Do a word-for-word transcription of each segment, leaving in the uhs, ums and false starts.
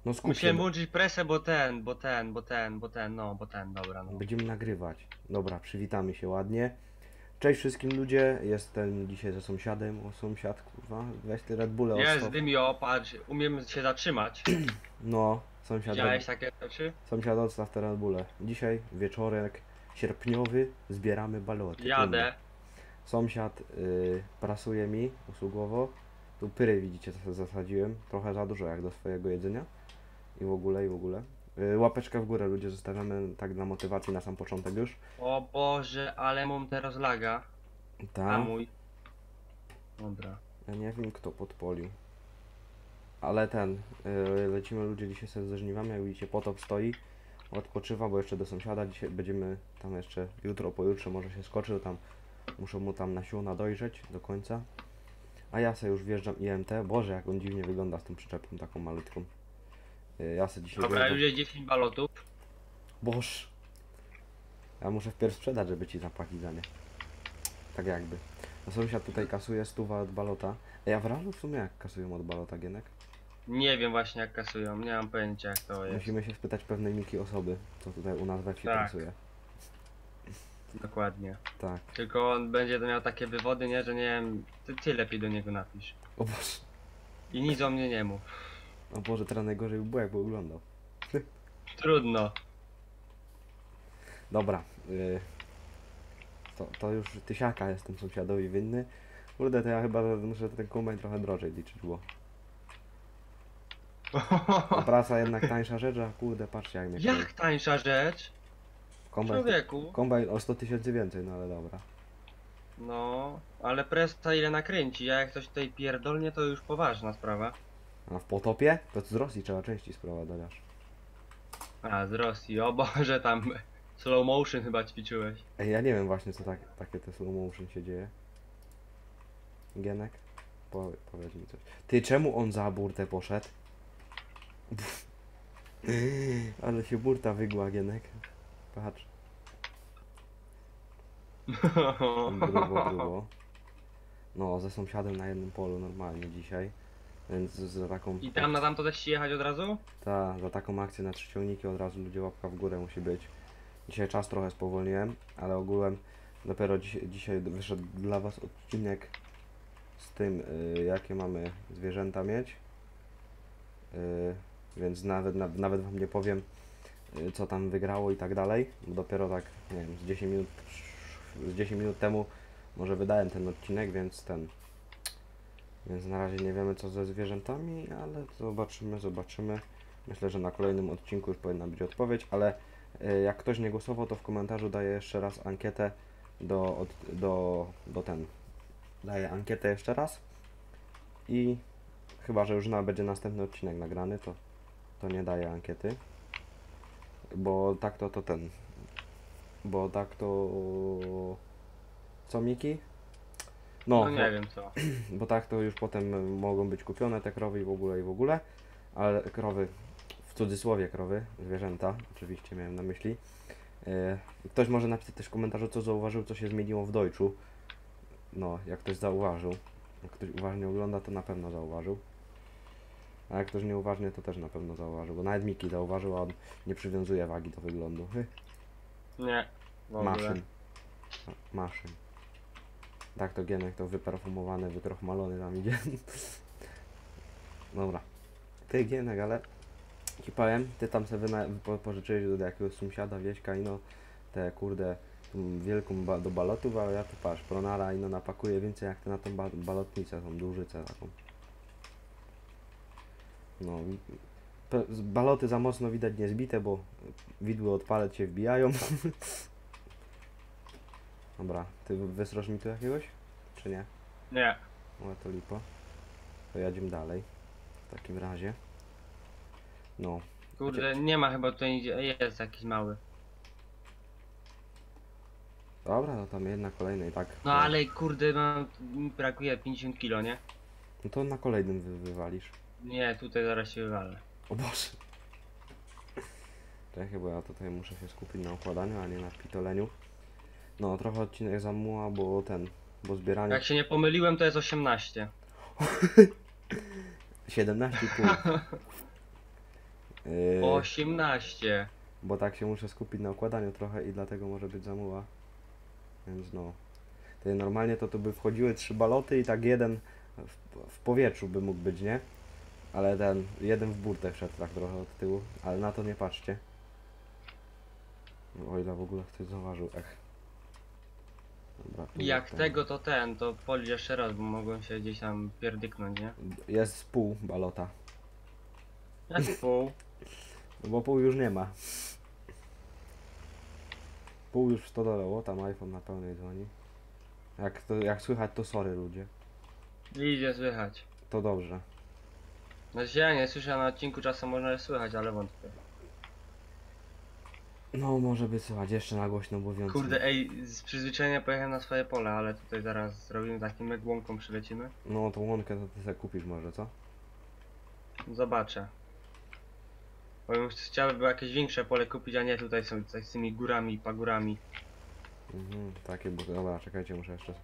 No skup Musiałem się, włączyć presę, bo ten, bo ten, bo ten, bo ten, no, bo ten, dobra, no. będziemy nagrywać. Dobra, przywitamy się ładnie. Cześć wszystkim ludzie, jestem dzisiaj ze sąsiadem. O sąsiad, kurwa, weź ty Red Bulle Jest odstaw. dymio, patrz, umiem się zatrzymać. No, sąsiad, Red... Widziałeś takie rzeczy? sąsiad odstaw te Red Bulle. Dzisiaj wieczorek sierpniowy, zbieramy baloty. u mnie. Jadę. Sąsiad y, prasuje mi usługowo. Tu pyry widzicie, co zasadziłem. Trochę za dużo jak do swojego jedzenia. I w ogóle, i w ogóle. Y, łapeczkę w górę ludzie zostawiamy tak dla motywacji na sam początek już. O Boże, ale mam teraz laga. A Tak. mój. Dobra. Ja nie wiem kto podpolił. Ale ten, y, lecimy ludzie dzisiaj sobie ze żniwami, jak widzicie potop stoi. Odpoczywa, bo jeszcze do sąsiada dzisiaj będziemy tam jeszcze jutro, pojutrze może się skoczył tam. Muszę mu tam nasiona dojrzeć do końca. A ja sobie już wjeżdżam I M T. Boże, jak on dziwnie wygląda z tą przyczepą taką malutką. Y, Ja sobie dzisiaj Dobra, wjeżdżam. już jest dziesięć balotów. Boż. Ja muszę wpierw sprzedać, żeby ci zapłacić za nie. Tak jakby. A sąsiad tutaj kasuje stuwa od balota. Ej, a w realu w sumie jak kasują od balota, Gienek? Nie wiem właśnie jak kasują, nie mam pojęcia jak to jest. Musimy się spytać pewnej Miki osoby, co tutaj u nas we wsi Tak. pracuje. Dokładnie. Tak. Tylko on będzie miał takie wywody, nie, że nie wiem, ty, ty lepiej do niego napisz. O Boże. I nic o mnie nie mów. O Boże, teraz najgorzej by było jakby oglądał. Trudno. Dobra. Y, to, to już tysiaka jestem sąsiadowi winny. Kurde, to ja chyba muszę ten kombajn trochę drożej liczyć, bo ta praca jednak tańsza rzecz, a kurde, patrzcie jak mnie kroi. Jak tańsza rzecz? Kombajn, Człowieku. kombajn o sto tysięcy więcej, no ale dobra. No, ale presta ile nakręci, a jak ktoś tutaj pierdolnie, to już poważna sprawa. A w potopie? To z Rosji trzeba części sprowadzać aż. A, z Rosji, o Boże, tam slow motion chyba ćwiczyłeś. Ej, ja nie wiem właśnie co tak, takie te slow motion się dzieje. Gienek? Po, powiedz mi coś. Ty, czemu on za burtę poszedł? Ale się burta wygła, Gienek. Patrz. Grubo, grubo. No, ze sąsiadem na jednym polu normalnie dzisiaj. Więc za taką... I tam na tamto też ci jechać od razu? Ta, za taką akcję na trzy ciągniki od razu ludzie łapka w górę musi być. Dzisiaj czas trochę spowolniłem, ale ogółem dopiero dziś, dzisiaj wyszedł dla was odcinek z tym, y, jakie mamy zwierzęta mieć. Y, więc nawet, na, nawet wam nie powiem, y, co tam wygrało i tak dalej, bo dopiero tak, nie wiem, z dziesięć minut, z dziesięć minut temu może wydałem ten odcinek, więc ten, więc na razie nie wiemy co ze zwierzętami, ale zobaczymy, zobaczymy. Myślę, że na kolejnym odcinku już powinna być odpowiedź, ale y, jak ktoś nie głosował, to w komentarzu daję jeszcze raz ankietę do, od, do, do ten, daję ankietę jeszcze raz i chyba, że już na, będzie następny odcinek nagrany, to, to nie daję ankiety, bo tak to to ten, bo tak to, co Miki? No, No, nie wiem co. bo tak to już potem mogą być kupione te krowy i w ogóle i w ogóle, ale krowy, w cudzysłowie krowy, zwierzęta, oczywiście miałem na myśli. E, Ktoś może napisać też w komentarzu, co zauważył, co się zmieniło w Deutschu. No, jak ktoś zauważył. Jak ktoś uważnie ogląda, to na pewno zauważył. A jak ktoś nieuważnie, to też na pewno zauważył, bo nawet Miki zauważył, a on nie przywiązuje wagi do wyglądu. Hy, Nie. W ogóle. maszyn. Maszyn. Tak to Gienek to wyperfumowany, wykrochmalony tam idzie. Dobra. Ty Gienek, ale ci powiem, ty tam sobie wyna- po, pożyczyłeś do jakiegoś sąsiada, wieśka i no te kurde tą wielką ba do balotów, ale ja tu patrz, pronara i no napakuję więcej jak ty na tą ba balotnicę, tą dużycę taką. No, pe- z- baloty za mocno widać nie zbite, bo widły od palet się wbijają. Dobra, ty wysrosz mi tu jakiegoś? Czy nie? Nie. No to lipo. To jedziemy dalej. W takim razie. No. Kurde, nie ma chyba tutaj nigdzie, jest jakiś mały. Dobra, no tam jedna kolejna i tak. No ale kurde, mam, mi brakuje pięćdziesiąt kilo, nie? No to na kolejnym wy wywalisz. Nie, tutaj zaraz się wywalę. O Boże. Czekaj, bo ja tutaj muszę się skupić na układaniu, a nie na pitoleniu. No, trochę odcinek zamuła, bo ten, bo zbieranie... Jak się nie pomyliłem, to jest osiemnaście. siedemnaście i pół. Yy, osiemnaście. bo tak się muszę skupić na układaniu trochę i dlatego może być zamuła. Więc no. Ty, normalnie to tu by wchodziły trzy baloty i tak jeden w, w powietrzu by mógł być, nie? Ale ten, jeden w burtę wszedł tak trochę od tyłu, ale na to nie patrzcie. O ile w ogóle ktoś zauważył, ech. Dobra, tu Jak ten. tego to ten, to policz jeszcze raz, bo mogłem się gdzieś tam pierdyknąć, nie? Jest z pół balota. Jak pół. No bo pół już nie ma. Pół już w stodole, o tam iPhone na pełnej dzwoni. Jak, to, jak słychać to sorry ludzie. Idzie słychać. To dobrze. Znaczy ja nie słyszę, na odcinku czasem można je słychać, ale wątpię. No może być słychać jeszcze na głośno mówiąc. Kurde, ej, z przyzwyczajenia pojechałem na swoje pole, ale tutaj zaraz zrobimy takim myk, łąką przylecimy. No tą łąkę to ty sobie kupisz może, co? Zobaczę. Bo bym chciał było jakieś większe pole kupić, a nie tutaj są tutaj z tymi górami i pagórami. Mhm, takie, bo dobra, czekajcie, muszę jeszcze.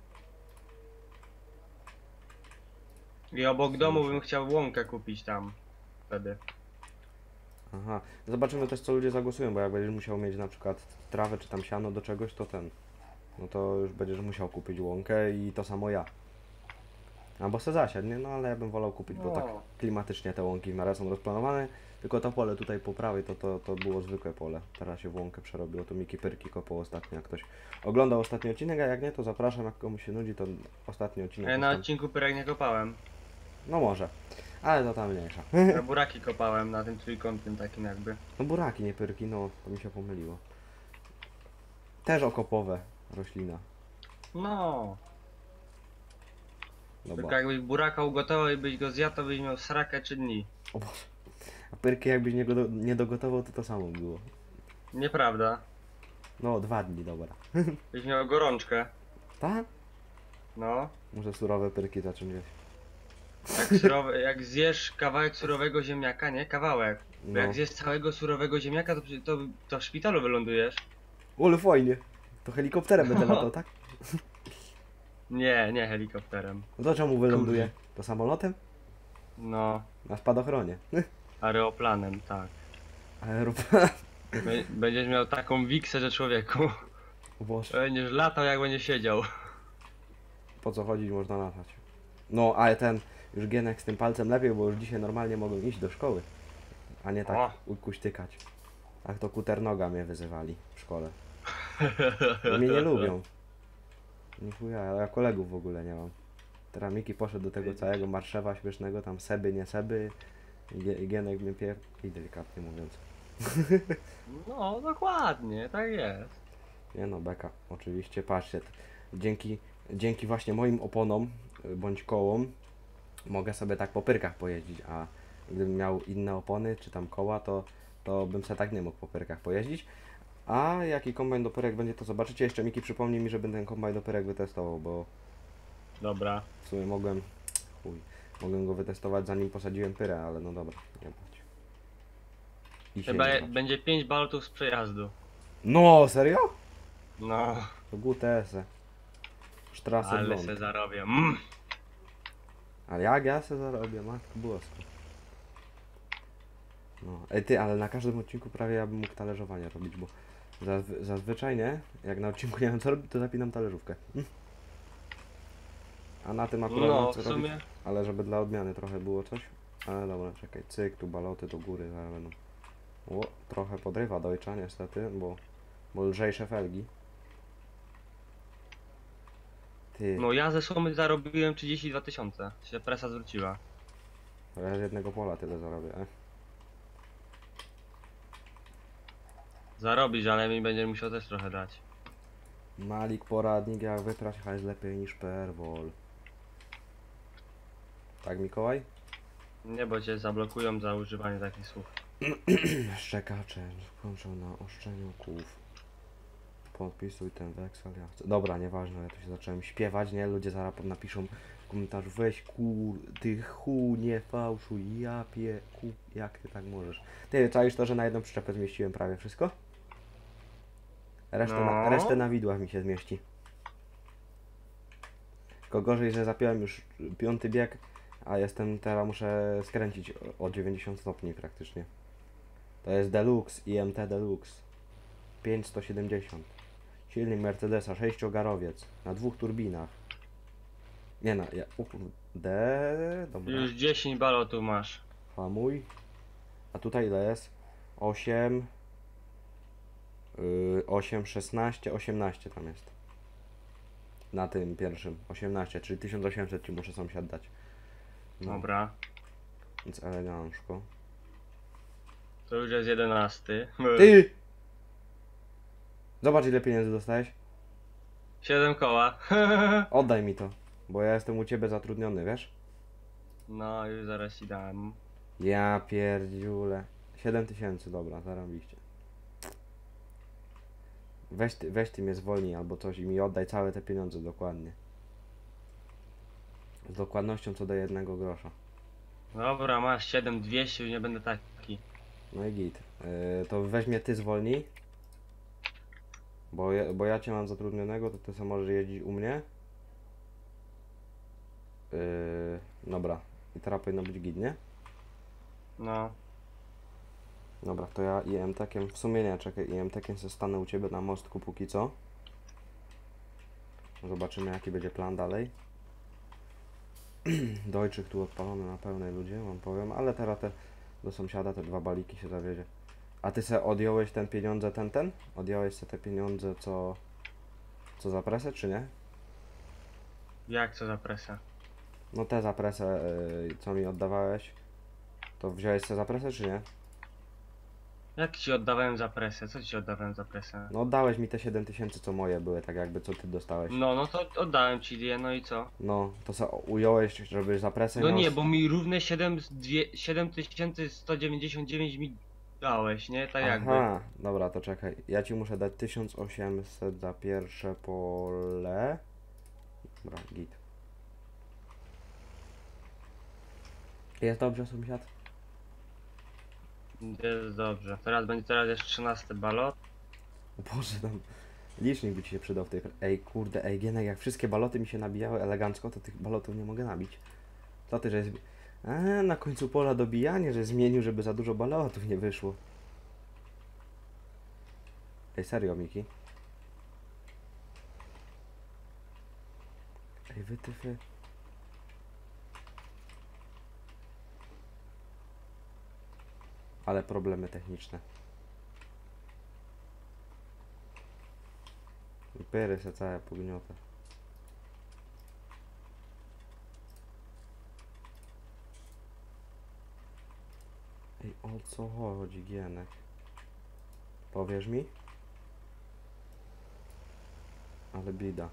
I obok domu bym chciał łąkę kupić tam. Wtedy. Aha, zobaczymy też co ludzie zagłosują, bo jak będziesz musiał mieć na przykład trawę czy tam siano do czegoś, to ten. No to już będziesz musiał kupić łąkę i to samo ja. Albo se zasiać, nie? No ale ja bym wolał kupić, bo tak No. klimatycznie te łąki w miarę są rozplanowane. Tylko to pole tutaj po prawej to, to, to było zwykłe pole. Teraz się w łąkę przerobiło, tu Miki Pyrki kopał ostatnio, jak ktoś oglądał ostatni odcinek, a jak nie to zapraszam, jak komuś się nudzi, to ostatni odcinek Ja jest na tam... odcinku pyrek nie kopałem. No może, ale to tam mniejsza. Ja buraki kopałem na tym trójkątnym takim jakby. No buraki, nie pyrki, no to mi się pomyliło. Też okopowe roślina. No. Tylko Dobra. jakbyś buraka ugotował i byś go zjadł, to byś miał srakę trzy dni. O Boże. A pyrki jakbyś nie, go do, nie dogotował, to to samo było. Nieprawda. No, dwa dni, dobra. Byś miał gorączkę. Tak? No. Muszę surowe pyrki zacząć jeść. Jak, surowe, jak zjesz kawałek surowego ziemniaka, nie? Kawałek. Bo No. jak zjesz całego surowego ziemniaka, to, przy- to, to w szpitalu wylądujesz. Ale fajnie. To helikopterem będę latał, tak? Nie, nie helikopterem. No to czemu wyląduje? To samolotem? No, Na spadochronie. aeroplanem, tak. Aeroplan. Bę- Będziesz miał taką wiksę, że człowieku. O Boże. Będziesz latał, jak będziesz siedział. Po co chodzić, można latać. No, ale ten, już Gienek z tym palcem lepiej, bo już dzisiaj normalnie mogłem iść do szkoły. A nie tak O. kuśtykać. Tak to kuternoga mnie wyzywali w szkole. Bo mnie nie lubią. Nie chuja, ale ja kolegów w ogóle nie mam. Teraz Miki poszedł do tego całego marszewa śmiesznego, tam seby, nie seby. I Gie- i Gienek mnie pier... I delikatnie mówiąc. No, dokładnie, tak jest. Nie no, beka, oczywiście, patrzcie. t- Dzięki, dzięki właśnie moim oponom, y, bądź kołom, mogę sobie tak po pyrkach pojeździć, a gdybym miał inne opony, czy tam koła, to, to bym se tak nie mógł po pyrkach pojeździć. A jaki kombajn do pyrek będzie, to zobaczycie. Jeszcze Miki przypomni mi, żebym ten kombajn do pyrek wytestował, bo Dobra. w sumie mogłem, chuj, mogłem go wytestować zanim posadziłem pyrę, ale no dobra, nie bądź. I się Chyba nie je- bać. będzie pięć balotów z przejazdu. No, serio? No, To gutese. Strasse ale blond. se zarobię. Mm. Ale jak ja se zarobię, matko bosko. No, ej ty, ale na każdym odcinku prawie ja bym mógł talerzowanie robić, bo zazwy zazwyczaj nie, jak na odcinku nie wiem co robić, to zapinam talerzówkę. Hm. A na tym akurat No, mam co w robić, sumie. ale żeby dla odmiany trochę było coś. Ale dobra, czekaj, cyk, tu baloty do góry zaraz będą. O, trochę podrywa dojcza niestety, bo, bo lżejsze felgi. Ty, No ja ze słomy zarobiłem trzydzieści dwa tysiące. Się presa zwróciła. ja z jednego pola tyle zarobię. E? Zarobisz, ale mi będzie musiał też trochę dać. Malik poradnik, jak wyprać hajs lepiej niż perwol. Tak, Mikołaj? Nie, bo cię zablokują za używanie takich słów. Szczekacze kończą na oszczeniu kłów. Podpisuj ten weksel, ja chcę. Dobra, nieważne, ja tu się zacząłem śpiewać, nie? Ludzie zaraz napiszą w komentarzu, weź kur, ty chu, nie fałszuj, ja pie, ku, jak ty tak możesz. Ty, czaisz to, że na jedną przyczepę zmieściłem prawie wszystko? Resztę, na, No. resztę na widłach mi się zmieści. Tylko gorzej, że zapiąłem już piąty bieg, a jestem, teraz muszę skręcić o- o dziewięćdziesiąt stopni praktycznie. To jest Deluxe, I M T Deluxe. pięć sto siedemdziesiąt. Silnik Mercedesa, sześciogarowiec. Na dwóch turbinach. Nie na... Ja, u kurde... Dobra. Już dziesięć balotów masz. Hamuj. A tutaj ile jest? osiem... Yy, osiem, szesnaście, osiemnaście tam jest. Na tym pierwszym. osiemnaście, czyli tysiąc osiemset ci muszę sąsiad dać. No, Dobra. więc elegancko. To już jest jedenasty. Ty! Zobacz ile pieniędzy dostałeś. Siedem koła. Oddaj mi to, bo ja jestem u ciebie zatrudniony, wiesz? No, już zaraz ci dam. Ja pierdziule. siedem tysięcy, dobra, zarobiście. Weź ty, weź ty mnie zwolnij albo coś i mi oddaj całe te pieniądze dokładnie. Z dokładnością co do jednego grosza. Dobra, masz siedem dwieście, już nie będę taki. No i git. Yy, to weź mnie ty zwolnij. Bo ja, bo ja cię mam zatrudnionego, to ty sobie możesz jeździć u mnie. Yy, dobra. I teraz powinno być git, nie? No. Dobra, to ja I M T-kiem, w sumie nie, czekaj, I M T-kiem se stanę u ciebie na mostku póki co. Zobaczymy jaki będzie plan dalej. Dojczyk tu odpalony na pełnej ludzie, wam powiem, ale teraz te do sąsiada te dwa baliki się zawiezie. A ty se odjąłeś ten pieniądze, ten, ten? Odjąłeś se te pieniądze, co... Co za presę, czy nie? Jak co za presja? No te za presę, yy, co mi oddawałeś, to wziąłeś se za presę, czy nie? Jak ci oddawałem za presję? Co ci oddawałem za presję? No oddałeś mi te siedem tysięcy, co moje były, tak jakby, co ty dostałeś. No, no to oddałem ci je, no i co? No, to se ująłeś, żeby za presę No miał... nie, bo mi równe siedem tysięcy sto dziewięćdziesiąt dziewięć mi dałeś, nie? Tak jakby. Aha, dobra, to czekaj. Ja ci muszę dać tysiąc osiemset za pierwsze pole. Dobra, git. Jest dobrze, sąsiad? Jest dobrze. Teraz będzie, teraz jest trzynasty balot. O Boże, tam licznik by ci się przydał w tej... Ej, kurde, ej, Gienek, jak wszystkie baloty mi się nabijały elegancko, to tych balotów nie mogę nabić. Co ty, że jest... A, na końcu pola dobijanie, że zmienił, żeby za dużo balotów nie wyszło. Ej, serio, Miki? Ej, wytyfy. Ale problemy techniczne. I pyry se całe pogniotę. Ej, o co chodzi, Gienek? Powiesz mi? Ale bida.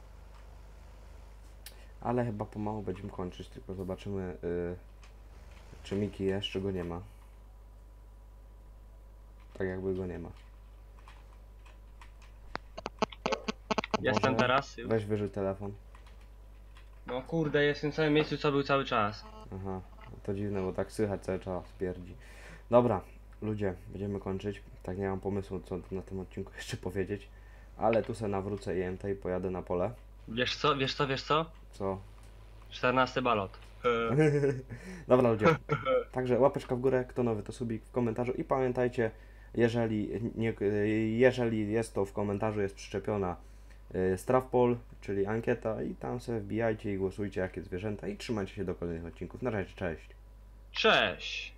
Ale chyba pomału będziemy kończyć, tylko zobaczymy, yy, czy Miki jest, czy go nie ma. Tak jakby go nie ma. O Jestem Boże, teraz już. weź wyżyj telefon. No kurde, jest w tym samym miejscu co był cały czas. Aha, to dziwne, bo tak słychać cały czas, pierdzi. Dobra, ludzie, będziemy kończyć. Tak nie mam pomysłu, co na tym odcinku jeszcze powiedzieć. Ale tu se nawrócę I M T i pojadę na pole. Wiesz co, wiesz co, wiesz co? Co? czternasty balot. Dobra, ludzie. Także łapeczka w górę, kto nowy to subik w komentarzu i pamiętajcie, jeżeli, nie, jeżeli jest to w komentarzu jest przyczepiona y, Strawpol, czyli ankieta i tam sobie wbijajcie i głosujcie jakie zwierzęta i trzymajcie się do kolejnych odcinków. Na razie, cześć. Cześć!